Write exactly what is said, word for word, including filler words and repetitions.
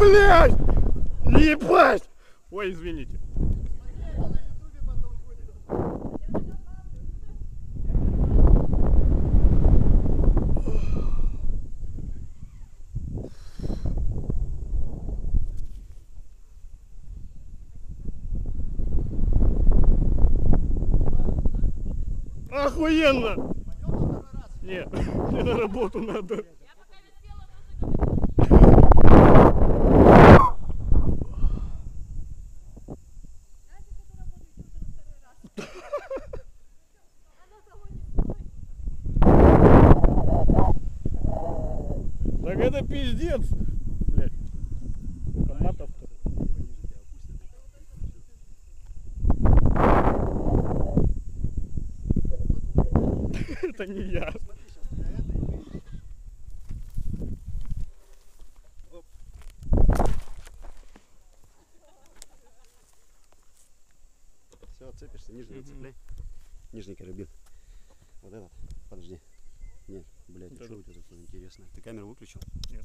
блядь! Ебать! Ой, извините. Охуенно! Нет, мне на работу надо. Так это пиздец! Блядь. Сколько матов-то? Это не я. Все, отцепишься, нижний отцепляй. Нижний карабин. Вот этот. Подожди. Нет, блядь, Вот что у тебя такое интересное? Ты камеру выключил? Нет.